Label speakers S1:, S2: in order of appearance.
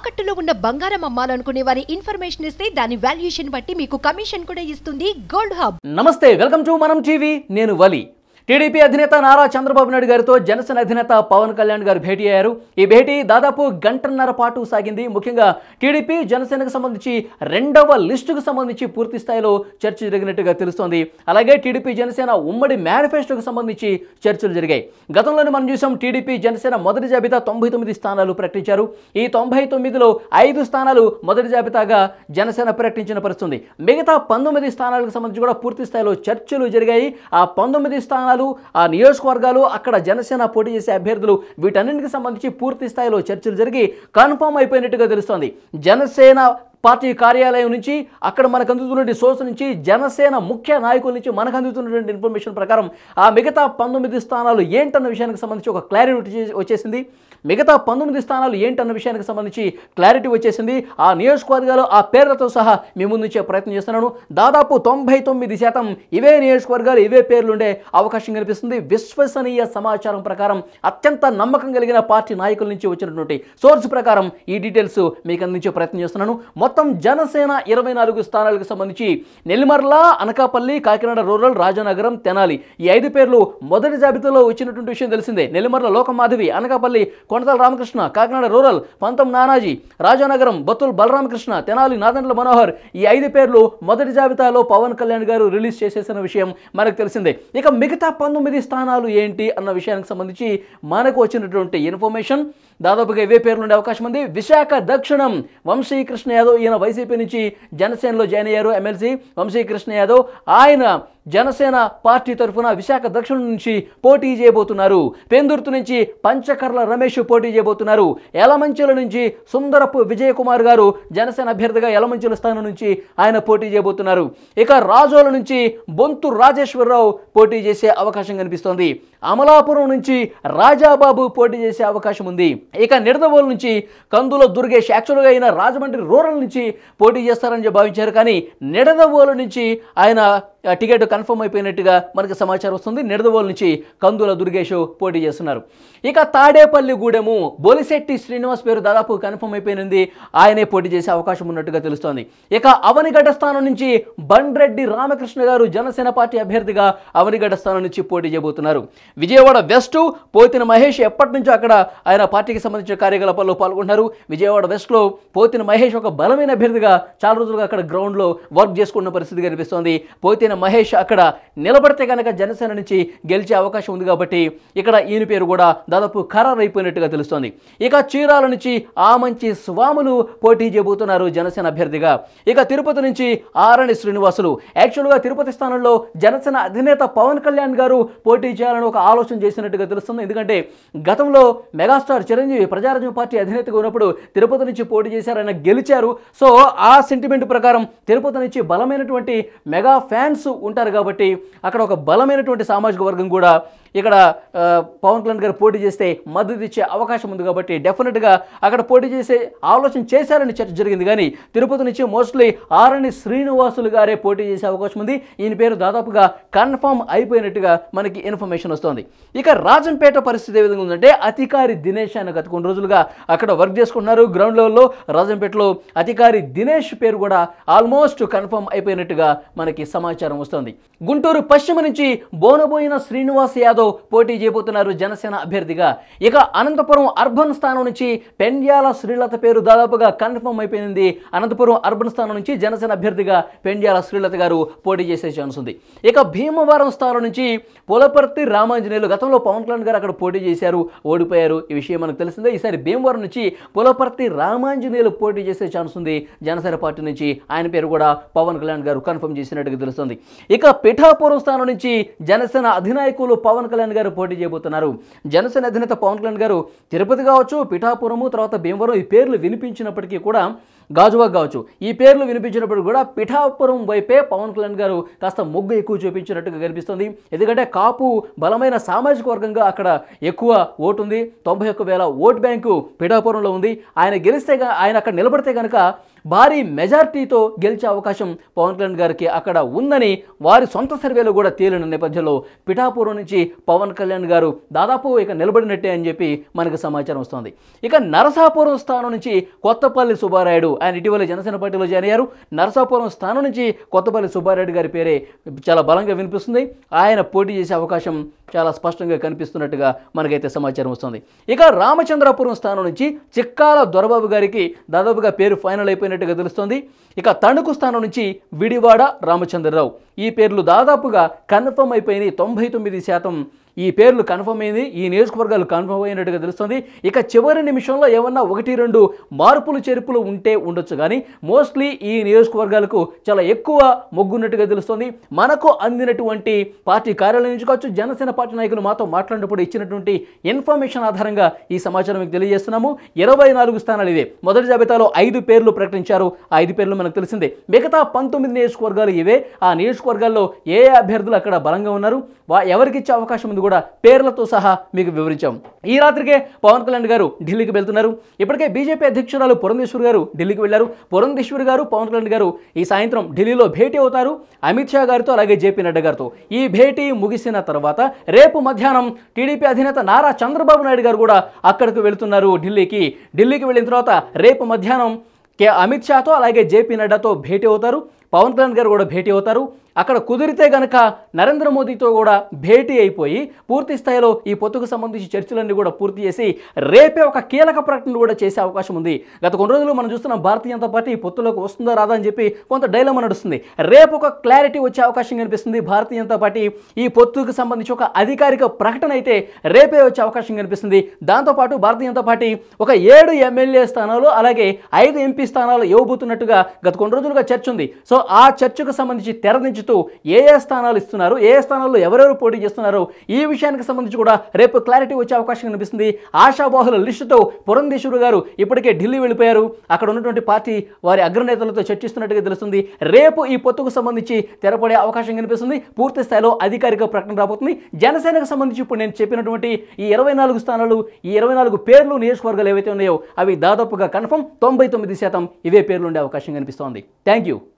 S1: తాకట్టులో ఉన్న బంగారం అమ్మాలనుకునే వారి ఇన్ఫర్మేషన్ ఇస్తే దాని వాల్యుయేషన్ బట్టి మీకు కమిషన్ కూడా ఇస్తుంది గోల్డ్ హబ్.
S2: నమస్తే, వెల్కమ్ టు మనం టీవీ. నేను వలి. టీడీపీ అధినేత నారా చంద్రబాబు నాయుడు గారితో జనసేన అధినేత పవన్ కళ్యాణ్ గారు భేటీ అయ్యారు. ఈ భేటీ దాదాపు గంటన్నర పాటు సాగింది. ముఖ్యంగా టీడీపీ జనసేనకు సంబంధించి రెండవ లిస్టుకు సంబంధించి పూర్తి స్థాయిలో చర్చ జరిగినట్టుగా తెలుస్తోంది. అలాగే టీడీపీ జనసేన ఉమ్మడి మేనిఫెస్టోకు సంబంధించి చర్చలు జరిగాయి. గతంలోనే మనం చూసాం, టీడీపీ జనసేన మొదటి జాబితా 99 స్థానాలు ప్రకటించారు. ఈ 99లో 5 స్థానాలు మొదటి జాబితాగా జనసేన ప్రకటించిన పరిస్థితుంది. మిగతా 19 స్థానాలకు సంబంధించి కూడా పూర్తి స్థాయిలో చర్చలు జరిగాయి. ఆ 19 స్థానాలు, ఆ నియోజకవర్గాలు, అక్కడ జనసేన పోటీ చేసే అభ్యర్థులు, వీటన్నింటికి సంబంధించి పూర్తి స్థాయిలో చర్చలు జరిగి కన్ఫర్మ్ అయిపోయినట్టుగా తెలుస్తోంది. జనసేన పార్టీ కార్యాలయం నుంచి, అక్కడ మనకు అందుతున్నటువంటి సోర్స్ నుంచి, జనసేన ముఖ్య నాయకుల నుంచి మనకు అందుతున్నటువంటి ఇన్ఫర్మేషన్ ప్రకారం ఆ మిగతా 19 స్థానాలు ఏంటన్న విషయానికి సంబంధించి ఒక క్లారిటీ వచ్చేసింది. మిగతా 19 స్థానాలు ఏంటన్న విషయానికి సంబంధించి క్లారిటీ వచ్చేసింది. ఆ నియోజకవర్గాలు ఆ పేర్లతో సహా మీ ముందుంచే ప్రయత్నం చేస్తున్నాను. దాదాపు 99% ఇవే నియోజకవర్గాలు, ఇవే పేర్లు ఉండే అవకాశం కనిపిస్తుంది. విశ్వసనీయ సమాచారం ప్రకారం, అత్యంత నమ్మకం కలిగిన పార్టీ నాయకుల నుంచి వచ్చినటువంటి సోర్స్ ప్రకారం ఈ డీటెయిల్స్ మీకు అందించే ప్రయత్నం చేస్తున్నాను. మొత్తం జనసేన 24 స్థానాలకు సంబంధించి నెల్లిమర్ల, అనకాపల్లి, కాకినాడ రూరల్, రాజానగరం, తెనాలి, ఈ 5 పేర్లు మొదటి జాబితాలో వచ్చినటువంటి విషయం తెలిసిందే. నెల్లిమర్ల లోకమాధవి, అనకాపల్లి కొనతల రామకృష్ణ, కాకినాడ రూరల్ పంతం నానాజీ, రాజానగరం బత్తుల్ బలరామకృష్ణ, తెనాలి నాదండ్ల మనోహర్, ఈ 5 పేర్లు మొదటి జాబితాలో పవన్ కళ్యాణ్ గారు రిలీజ్ చేసేసిన విషయం మనకు తెలిసిందే. ఇక మిగతా 19 స్థానాలు ఏంటి అన్న విషయానికి సంబంధించి మనకు వచ్చినటువంటి ఇన్ఫర్మేషన్ దాదాపుగా ఇవే పేర్లు ఉండే అవకాశం ఉంది. విశాఖ దక్షిణం వంశీకృష్ణ యాదవ్, ఈయన వైసీపీ నుంచి జనసేనలో జాయిన్ అయ్యారు. ఎమ్మెల్సీ వంశీకృష్ణ యాదవ్, ఆయన జనసేన పార్టీ తరఫున విశాఖ దక్షిణం నుంచి పోటీ చేయబోతున్నారు. పెందుర్తి నుంచి పంచకర్ల రమేష్ పోటీ చేయబోతున్నారు. యలమంచిల నుంచి సుందరపు విజయకుమార్ గారు జనసేన అభ్యర్థిగా యలమంచిల స్థానం నుంచి ఆయన పోటీ చేయబోతున్నారు. ఇక రాజోల నుంచి బొంతు రాజేశ్వరరావు పోటీ చేసే అవకాశం కనిపిస్తోంది. అమలాపురం నుంచి రాజాబాబు పోటీ చేసే అవకాశం ఉంది. ఇక నిడదవోలు నుంచి కందుల దుర్గేష్, యాక్చువల్గా ఆయన రాజమండ్రి రూరల్ నుంచి పోటీ చేస్తారని భావించారు, కానీ నిడదవోలు నుంచి ఆయన టికెట్ కన్ఫర్మ్ అయిపోయినట్టుగా మనకు సమాచారం వస్తుంది. నిడదవోలు నుంచి కందుల దుర్గేష్ పోటీ చేస్తున్నారు. ఇక తాడేపల్లిగూడెము బొలిశెట్టి శ్రీనివాస్ పేరు దాదాపు కన్ఫర్మ్ అయిపోయింది, ఆయనే పోటీ చేసే అవకాశం ఉన్నట్టుగా తెలుస్తోంది. ఇక అవనిగడ్డ స్థానం నుంచి బండ్రెడ్డి రామకృష్ణ గారు జనసేన పార్టీ అభ్యర్థిగా అవనిగడ్డ స్థానం నుంచి పోటీ చేయబోతున్నారు. విజయవాడ వెస్ట్ పోతిన మహేష్ ఎప్పటి నుంచో అక్కడ ఆయన పార్టీకి సంబంధించిన కార్యకలాపాల్లో పాల్గొంటున్నారు. విజయవాడ వెస్ట్లో పోతిన మహేష్ ఒక బలమైన అభ్యర్థిగా చాలా రోజులుగా అక్కడ గ్రౌండ్లో వర్క్ చేసుకున్న పరిస్థితి కనిపిస్తోంది. పోతిన మహేష్ అక్కడ నిలబడితే కనుక జనసేన నుంచి గెలిచే అవకాశం ఉంది కాబట్టి ఇక్కడ ఈయన పేరు కూడా దాదాపు ఖరారు అయిపోయినట్టుగా తెలుస్తోంది. ఇక చీరాల నుంచి ఆమంచి స్వాములు పోటీ చేయబోతున్నారు జనసేన అభ్యర్థిగా. ఇక తిరుపతి నుంచి ఆరణి శ్రీనివాసులు, యాక్చువల్గా తిరుపతి స్థానంలో జనసేన అధినేత పవన్ కళ్యాణ్ గారు పోటీ చేయాలని ఒక ఆలోచన చేసినట్టుగా తెలుస్తుంది. ఎందుకంటే గతంలో మెగాస్టార్ చిరంజీవి ప్రజారాజ్యం పార్టీ అధినేతగా ఉన్నప్పుడు తిరుపతి నుంచి పోటీ చేశారు, ఆయన గెలిచారు. సో ఆ సెంటిమెంట్ ప్రకారం తిరుపతి నుంచి బలమైనటువంటి మెగా ఫ్యాన్స్ ఉంటారు కాబట్టి అక్కడ ఒక బలమైనటువంటి సామాజిక వర్గం కూడా ఇక్కడ పవన్ కళ్యాణ్ గారు పోటీ చేస్తే మద్దతు ఇచ్చే అవకాశం ఉంది కాబట్టి డెఫినెట్గా అక్కడ పోటీ చేసే ఆలోచన చేశారని చర్చ జరిగింది. కానీ తిరుపతి నుంచి మోస్ట్లీ ఆరణి శ్రీనివాసులు గారే పోటీ చేసే అవకాశం ఉంది. ఈయన పేరు దాదాపుగా కన్ఫర్మ్ అయిపోయినట్టుగా మనకి ఇన్ఫర్మేషన్ వస్తుంది. ఇక రాజంపేట పరిస్థితి ఏ విధంగా ఉందంటే, అధికారి దినేష్ ఆయన గత కొన్ని రోజులుగా అక్కడ వర్క్ చేసుకుంటున్నారు గ్రౌండ్ లెవెల్లో. రాజంపేటలో అధికారి దినేష్ పేరు కూడా ఆల్మోస్ట్ కన్ఫర్మ్ అయిపోయినట్టుగా మనకి సమాచారం వస్తుంది. గుంటూరు పశ్చిమ నుంచి బోనబోయిన శ్రీనివాస్ యాదవ్ పోటీ చేయబోతున్నారు జనసేన అభ్యర్థిగా. ఇక అనంతపురం అర్బన్ స్థానం నుంచి పెండ్యాల శ్రీలత పేరు దాదాపుగా కన్ఫర్మ్ అయిపోయింది. అనంతపురం అర్బన్ స్థానం నుంచి జనసేన అభ్యర్థిగా పెండ్యాల శ్రీలత గారు పోటీ చేసే ఛాన్స్ ఉంది. ఇక భీమవరం స్థానం నుంచి పులపర్తి రామాంజనేయులు, గతంలో పవన్ కళ్యాణ్ గారు అక్కడ పోటీ చేశారు, ఓడిపోయారు, ఈ విషయం మనకు తెలిసిందే. ఈసారి భీమవరం నుంచి పులపర్తి రామాంజనేయులు పోటీ చేసే ఛాన్స్ ఉంది జనసేన పార్టీ నుంచి. ఆయన పేరు కూడా పవన్ కళ్యాణ్ గారు కన్ఫర్మ్ చేసినట్టుగా తెలుస్తుంది. ఇక పిఠాపురం స్థానం నుంచి జనసేన అధినాయకులు పవన్ కళ్యాణ్ గారు పోటీ చేయబోతున్నారు. జనసేన అధినేత పవన్ కళ్యాణ్ గారు తిరుపతి కావచ్చు, పిఠాపురము, తర్వాత భీమవరం ఈ పేర్లు వినిపించినప్పటికీ కూడా, గాజువాక్ కావచ్చు, ఈ పేర్లు వినిపించినప్పుడు కూడా పిఠాపురం వైపే పవన్ కళ్యాణ్ గారు కాస్త మొగ్గు ఎక్కువ చూపించినట్టుగా కనిపిస్తుంది. ఎందుకంటే కాపు బలమైన సామాజిక వర్గంగా అక్కడ ఎక్కువ ఓటు ఉంది. 91,000 ఓట్ బ్యాంకు పిఠాపురంలో ఉంది. ఆయన గెలిస్తే, ఆయన అక్కడ నిలబడితే కనుక భారీ మెజార్టీతో గెలిచే అవకాశం పవన్ కళ్యాణ్ గారికి అక్కడ ఉందని వారి సొంత సర్వేలో కూడా తేలిన నేపథ్యంలో పిఠాపురం నుంచి పవన్ కళ్యాణ్ గారు దాదాపు ఇక నిలబడినట్టే అని చెప్పి మనకు సమాచారం వస్తుంది. ఇక నరసాపురం స్థానం నుంచి కొత్తపల్లి సుబ్బారాయుడు, ఆయన ఇటీవల జనసేన పార్టీలో జాయిన్ అయ్యారు. నరసాపురం స్థానం నుంచి కొత్తపల్లి సుబ్బారాయుడు గారి పేరే చాలా బలంగా వినిపిస్తుంది. ఆయన పోటీ చేసే అవకాశం చాలా స్పష్టంగా కనిపిస్తున్నట్టుగా మనకైతే సమాచారం వస్తుంది. ఇక రామచంద్రపురం స్థానం నుంచి చిక్కాల దొరబాబు గారికి దాదాపుగా పేరు ఫైనల్ అయిపోయినట్టుగా తెలుస్తోంది. ఇక తణుకు స్థానం నుంచి విడివాడ రామచంద్రరావు, ఈ పేర్లు దాదాపుగా కన్ఫర్మ్ అయిపోయినాయి. 99% ఈ పేర్లు కన్ఫర్మ్ అయింది, ఈ నియోజకవర్గాలు కన్ఫర్మ్ అయినట్టుగా తెలుస్తుంది. ఇక చివరి నిమిషంలో ఏమన్నా 1-2 మార్పులు చేర్పులు ఉంటే ఉండొచ్చు, కానీ మోస్ట్లీ ఈ నియోజకవర్గాలకు చాలా ఎక్కువ మొగ్గున్నట్టుగా తెలుస్తుంది. మనకు అందినటువంటి పార్టీ కార్యాలయం నుంచి కావచ్చు, జనసేన పార్టీ నాయకులు మాతో మాట్లాడినప్పుడు ఇచ్చినటువంటి ఇన్ఫర్మేషన్ ఆధారంగా ఈ సమాచారం మీకు తెలియజేస్తున్నాము. 24 స్థానాలు ఇవే. మొదటి జాబితాలో 5 పేర్లు ప్రకటించారు. ఆ 5 పేర్లు మనకు తెలిసిందే. మిగతా 19 నియోజకవర్గాలు ఇవే. ఆ నియోజకవర్గాల్లో ఏ అభ్యర్థులు అక్కడ బలంగా ఉన్నారు, ఎవరికి ఇచ్చే అవకాశం ఉంది కూడా పేర్లతో సహా మీకు వివరించాం. ఈ రాత్రికే పవన్ కళ్యాణ్ గారు ఢిల్లీకి వెళ్తున్నారు. ఇప్పటికే బీజేపీ అధ్యక్షురాలు పురంధేశ్వరి గారు ఢిల్లీకి వెళ్లారు. పురంధేశ్వరి గారు పవన్ కళ్యాణ్ గారు ఈ సాయంత్రం ఢిల్లీలో భేటీ అవుతారు అమిత్ షా గారితో, అలాగే జేపీ నడ్డా గారితో. ఈ భేటీ ముగిసిన తర్వాత రేపు మధ్యాహ్నం టీడీపీ అధినేత నారా చంద్రబాబు నాయుడు గారు కూడా అక్కడికి వెళుతున్నారు ఢిల్లీకి. ఢిల్లీకి వెళ్ళిన తర్వాత రేపు మధ్యాహ్నం అమిత్ షాతో అలాగే జేపీ నడ్డాతో భేటీ అవుతారు. పవన్ కళ్యాణ్ గారు కూడా భేటీ అవుతారు. అక్కడ కుదిరితే గనక నరేంద్ర మోదీతో కూడా భేటీ అయిపోయి పూర్తి స్థాయిలో ఈ పొత్తుకు సంబంధించి చర్చలన్నీ కూడా పూర్తి చేసి రేపే ఒక కీలక ప్రకటన కూడా చేసే అవకాశం ఉంది. గత కొన్ని రోజులు మనం చూస్తున్నాం భారతీయ జనతా పార్టీ ఈ పొత్తులోకి వస్తుందా రాదా అని చెప్పి కొంత డైలమా నడుస్తుంది. రేపు ఒక క్లారిటీ వచ్చే అవకాశం కనిపిస్తుంది. భారతీయ జనతా పార్టీ ఈ పొత్తుకు సంబంధించి ఒక అధికారిక ప్రకటన అయితే రేపే వచ్చే అవకాశం కనిపిస్తుంది. దాంతోపాటు భారతీయ జనతా పార్టీ ఒక 7 ఎమ్మెల్యే స్థానాలు అలాగే 5 ఎంపీ స్థానాలు ఇవ్వబోతున్నట్టుగా గత కొన్ని రోజులుగా చర్చ ఉంది. సో ఆ చర్చకు సంబంధించి తెరదించుతూ ఏ స్థానాలు ఇస్తున్నారు, ఏ స్థానాల్లో ఎవరెవరు పోటీ చేస్తున్నారో ఈ విషయానికి సంబంధించి కూడా రేపు క్లారిటీ వచ్చే అవకాశం కనిపిస్తుంది. ఆశాబాహుల లిస్టుతో పురంధేశ్వరి గారు ఇప్పటికే ఢిల్లీ వెళ్ళిపోయారు. అక్కడ ఉన్నటువంటి పార్టీ వారి అగ్రనేతలతో చర్చిస్తున్నట్టుగా తెలుస్తుంది. రేపు ఈ పొత్తుకు సంబంధించి తెరపడే అవకాశం కనిపిస్తుంది. పూర్తి స్థాయిలో అధికారిక ప్రకటన రాబోతుంది. జనసేనకు సంబంధించి ఇప్పుడు నేను చెప్పినటువంటి ఈ 24 స్థానాలు, ఈ 24 పేర్లు, నియోజకవర్గాలు ఏవైతే ఉన్నాయో అవి దాదాపుగా కన్ఫర్మ్. 99% ఇవే పేర్లు ఉండే అవకాశం కనిపిస్తోంది. Thank you.